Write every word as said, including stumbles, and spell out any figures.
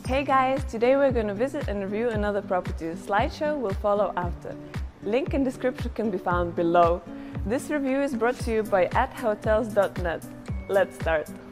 Hey guys, today we're going to visit and review another property. The slideshow will follow after. Link in description can be found below. This review is brought to you by at hotels dot net. Let's start.